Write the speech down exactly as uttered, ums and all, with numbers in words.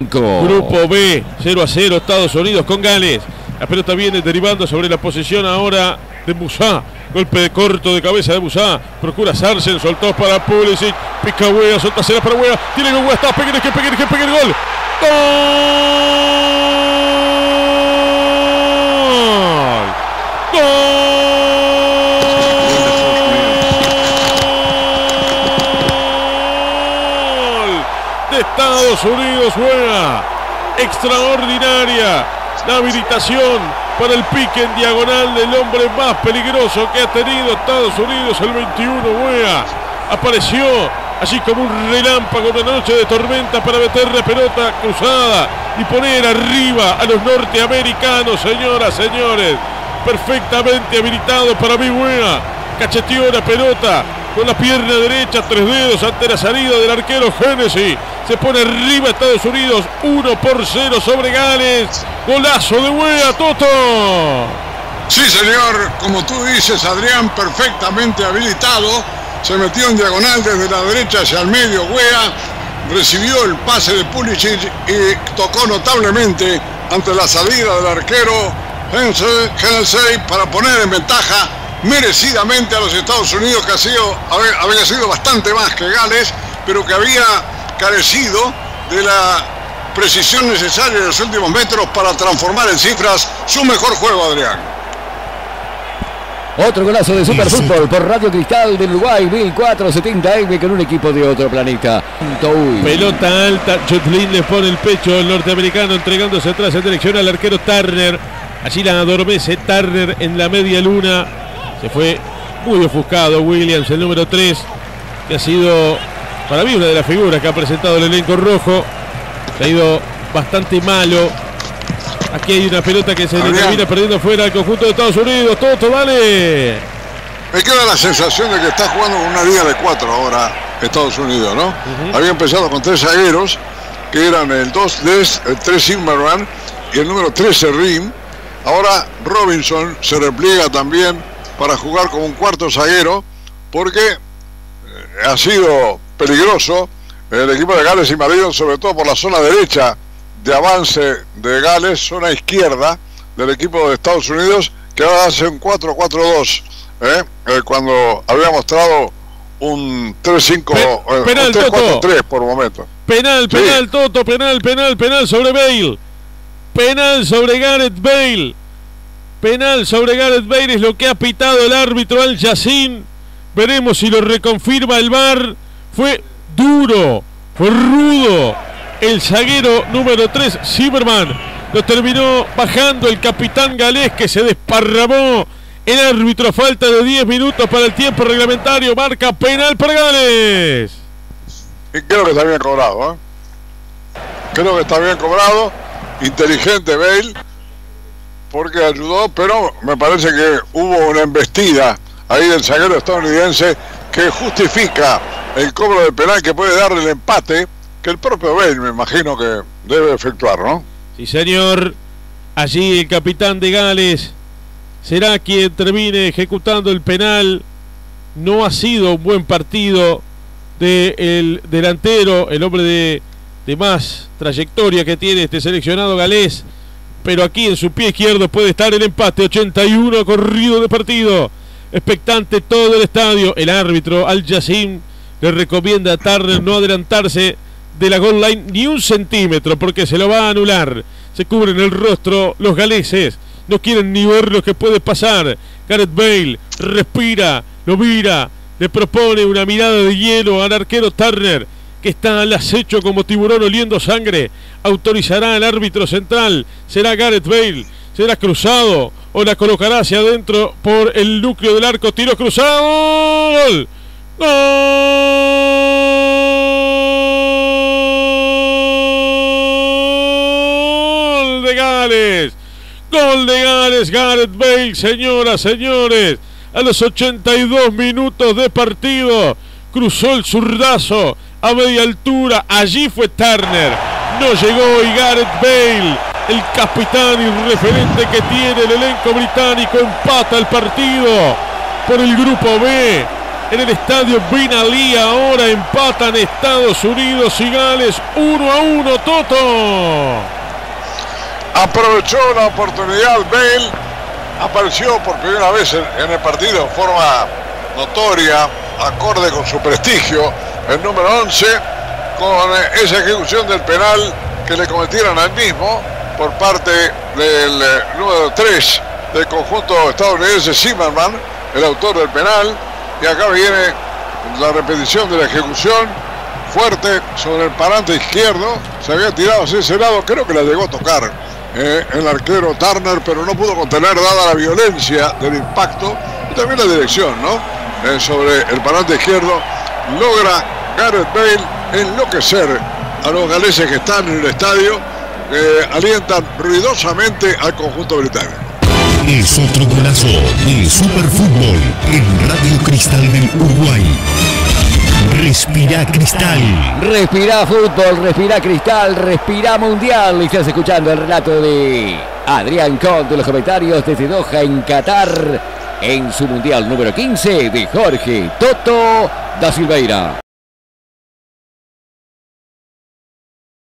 Grupo B, cero a cero, Estados Unidos con Gales. La pelota viene derivando sobre la posición ahora de Musá. Golpe de corto de cabeza de Musá. Procura Sarsen, soltó para Pulisic. Pica Wea, solta cera para Wea. Tiene que Wea, está, pegue, que pegue, que pegue el gol. ¡Gol! ¡Gol! De Estados Unidos, Wea. Extraordinaria la habilitación para el pique en diagonal del hombre más peligroso que ha tenido Estados Unidos, el veintiuno, Wea. Apareció así como un relámpago en una noche de tormenta para meter la pelota cruzada y poner arriba a los norteamericanos, señoras, señores. Perfectamente habilitado para mí, Wea. Cacheteó la pelota con la pierna derecha, tres dedos ante la salida del arquero Hennessy. Se pone arriba Estados Unidos, uno por cero sobre Gales. Golazo de Wea, Toto. Sí, señor, como tú dices, Adrián, perfectamente habilitado. Se metió en diagonal desde la derecha hacia el medio, Wea. Recibió el pase de Pulisic y tocó notablemente ante la salida del arquero Hennessy para poner en ventaja merecidamente a los Estados Unidos, que ha sido, había sido bastante más que Gales, pero que había carecido de la precisión necesaria en los últimos metros para transformar en cifras su mejor juego, Adrián. Otro golazo de Superfútbol por Radio Cristal del Uruguay, mil cuatrocientos setenta M, con un equipo de otro planeta. Pelota alta, Chotlin le pone el pecho al norteamericano, entregándose atrás en dirección al arquero Turner. Allí la adormece Turner en la media luna. Se fue muy ofuscado Williams, el número tres, que ha sido para mí una de las figuras que ha presentado el elenco rojo. Se ha ido bastante malo. Aquí hay una pelota que se le termina perdiendo fuera al conjunto de Estados Unidos. Toto, dale. Me queda la sensación de que está jugando con una liga de cuatro ahora Estados Unidos, ¿no? Uh-huh. Había empezado con tres zagueros, que eran el dos Des, el tres Zimmerman y el número trece Rim. Ahora Robinson se repliega también para jugar como un cuarto zaguero, porque ha sido peligroso el equipo de Gales y Marino, sobre todo por la zona derecha de avance de Gales, zona izquierda del equipo de Estados Unidos, que ahora hace un cuatro cuatro dos, ¿eh? Eh, cuando había mostrado un tres cinco, Pe eh, penal, un tres cuatro tres por momento. Penal, penal, sí. Toto, penal, penal, penal sobre Bale. Penal sobre Gareth Bale. Penal sobre Gareth Bale es lo que ha pitado el árbitro Al Yassin. Veremos si lo reconfirma el V A R. Fue duro, fue rudo. El zaguero número tres, Zimmerman, lo terminó bajando el capitán galés, que se desparramó. El árbitro, a falta de diez minutos para el tiempo reglamentario, marca penal para Gales. Y creo que está bien cobrado, ¿eh? Creo que está bien cobrado. Inteligente Bale, porque ayudó, pero me parece que hubo una embestida ahí del zaguero estadounidense que justifica el cobro de penal, que puede darle el empate que el propio Bale, me imagino, que debe efectuar, ¿no? Sí, señor. Allí el capitán de Gales será quien termine ejecutando el penal. No ha sido un buen partido del delantero, el hombre de, de más trayectoria que tiene este seleccionado galés, pero aquí en su pie izquierdo puede estar el empate. Ochenta y uno corrido de partido, expectante todo el estadio. El árbitro Al Yassin le recomienda a Turner no adelantarse de la goal line ni un centímetro, porque se lo va a anular. Se cubren el rostro los galeses, no quieren ni ver lo que puede pasar. Gareth Bale respira, lo mira, le propone una mirada de hielo al arquero Turner, que está al acecho como tiburón oliendo sangre. Autorizará al árbitro central. Será Gareth Bale, será cruzado o la colocará hacia adentro por el núcleo del arco. Tiro cruzado, gol, gol de Gales, gol de Gales. Gareth Bale, señoras, señores, a los ochenta y dos minutos de partido, cruzó el zurdazo a media altura. Allí fue Turner, no llegó, y Gareth Bale, el capitán y referente que tiene el elenco británico, empata el partido por el grupo B. en el estadio Ben Ali. Ahora empatan Estados Unidos y Gales uno a uno. Toto aprovechó la oportunidad. Bale apareció por primera vez en, en el partido en forma notoria, acorde con su prestigio, el número once, con esa ejecución del penal que le cometieron al mismo por parte del eh, número tres del conjunto estadounidense, Zimmerman, el autor del penal. Y acá viene la repetición de la ejecución fuerte sobre el parante izquierdo. Se había tirado hacia ese lado, creo que la llegó a tocar eh, el arquero Turner, pero no pudo contener dada la violencia del impacto y también la dirección, ¿no? Eh, sobre el parante izquierdo. Logra Gareth Bale enloquecer a los galeses que están en el estadio, que alientan ruidosamente al conjunto británico. Es otro golazo de Superfútbol en Radio Cristal del Uruguay. Respira Cristal. Respira fútbol, respira Cristal, respira Mundial. Y estás escuchando el relato de Adrián Conte, los comentarios desde Doha, en Qatar, en su Mundial número quince de Jorge Toto da Silveira.